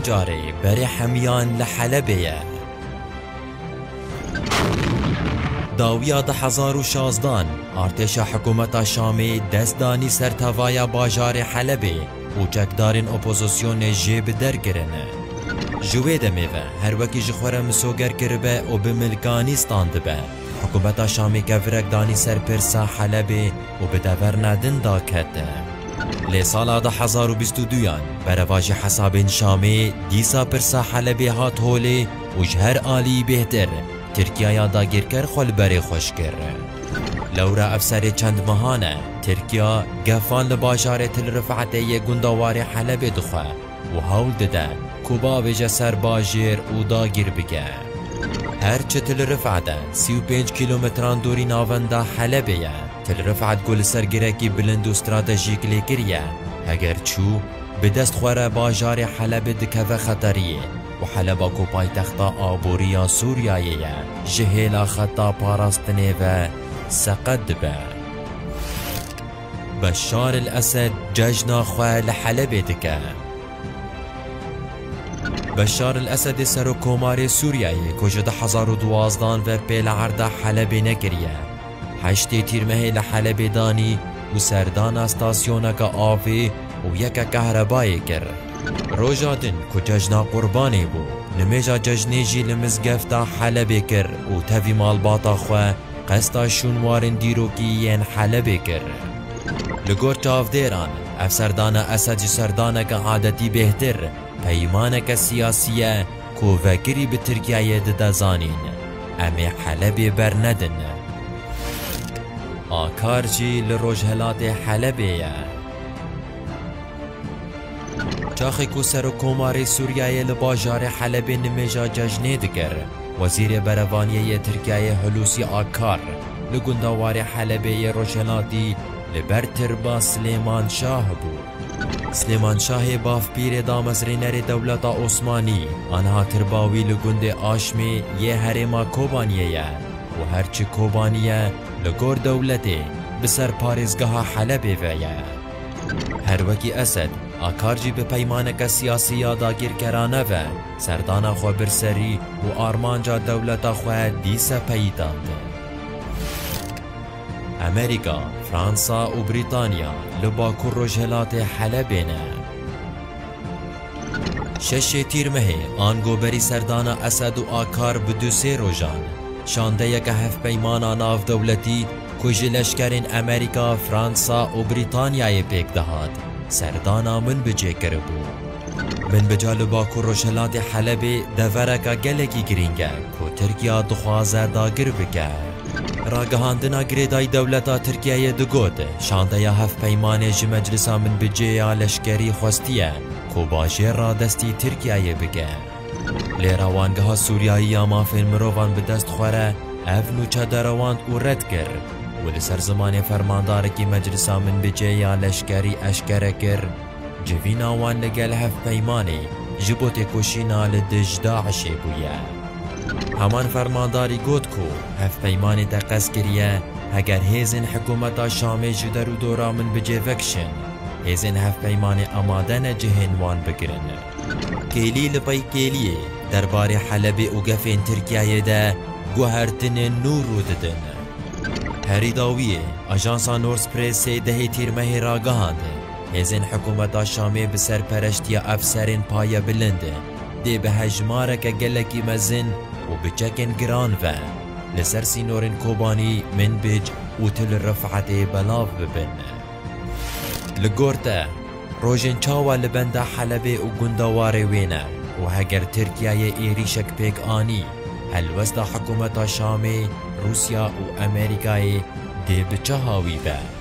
جاره بر حمیان لحلبه داویا 2016 ارتش حکومت شامی دستدانی سرتوای باجار حلبه و چکدارین اپوزیسیون جیب درگرنه جوی دمیوه هر وکی جخوره مسوگر کربه و به ملکانی ستاند به حکومت شامی کفرک دانی سر پرسا حلبه و به دور ندن دا کده لی سال 2022 برواج حساب شامی دیسا پرسا حلبه هات هولی و جهر آلی بهتر ترکیه داگیر کر خل بری خوش کر لورا افسر چند ماهانه ترکیه گفان لباجار تل رفعت یه گندوار حلبه دخواه و هول دده کوبا بجه سر باجیر و داگیر بگه هرچه تل رفعته 35 کیلومتران دوری ناونده حلبه تل رفعت گل سرگرکی بلند و استراتژیک لیکریه اگر چو به دست خوره باجار حلبه دکوه خطریه و حلبا کو پایتختا آبوریا سوریایه جهیلا خطا پاراستنه و سقد به بشار الاسد ججنا خواه لحلبه دکه بشار الاسد سر کومار سوریایه کجد 2012 و پیل عرده حلبه نکریه 8 تیرمه لحلبه دانی و سردان استاسیونک آفی و یک کهربای کر روژا دن که ججنا قربانی بو نمیجا ججنی جی لمزگفتا حلبه کر و تاوی مالباتا خواه قستا شونوارن دیروکی ین حلبه کر لگور چاف دیران افسردان اسد سردانک عادتی بهتر پیمانک سیاسیه که وکری به ترکیه ددازانین امی حلبه بر ندن آکار جی لروجهلات حلبه چاخی کو سر و کومار سوریه لباجار حلبه نمیجا ججنه دگر وزیر بروانیه ترکیه حلوسی آکار لگندوار حلبه روجهلاتی لبر تربا سلیمان شاه بود سلیمان شاه باف پیر دامزرینر دولت عثمانی آنها ترباوی لگند آشمی یه هرما کوبانیه و هرچی کوبانیه لگور دولته بسر پارزگاه حلبه ویه هر وکی اسد آکارجی به پیمانک سیاسی داگیر کرانه و سردان خو برسری و آرمانجا دولت خو دیسا پیداند امریکا، فرانسا و بریتانیا لباکو روجهلات حلبه نه 6 تیرمه آنگو بری سردان اسد و آکار بدو 3 روزان شانده یک هف پیمانا ناف دولتی کجی لشکرین امریکا، فرانسا و بریتانیای پیک دهاد سردانا من بجه کربو من بجا لباکو روجهلات حلبه دورکا گلکی گرینگه که ترکیه دخوازه داگر بگه راگهاندنا گریدای دولتا ترکیه دگود شانده یا هف پیمانه جی مجلسا من بجه یا لشکری خوستیه کو باجه را دستی ترکیه بگه لیرا وانگها سوریایی یا مافین مروان به دست خوره اف نوچه درواند و رد کر و لسر زمان فرمانداره کی مجلسا من بجه یا لشکری اشکره کر جوینا وان لگل هف پیمانه جبوت کشینا لدج داعشه بویه همان فرمانداری گوت کو هف پیمانی تقص کریه اگر هیزن حکومت شامی جدر و دورا من بجه وکشن هیزن هف پیمانی امادن جهن وان بگرن کیلی لپای کیلیه دربار حلبه و گفین ترکیه ده گوهرتن نور رو ددن هریداویه اجانسا نورس پریس ده تیرمه راگهانده هیزن حکومت شامی بسر پرشتی افسرین پای بلنده دی به هجمارک گلکی مزن و بچکن گران و لسر سینورن کوبانی من بج و تل رفعت بلاف ببن لگورتا روژن چاوا لبنده حلبه و گندوار وینه و هگر ترکیه ایریشک پیک آنی هلوستا حکومت شامی روسیا و امریکای دی بچه هاوی به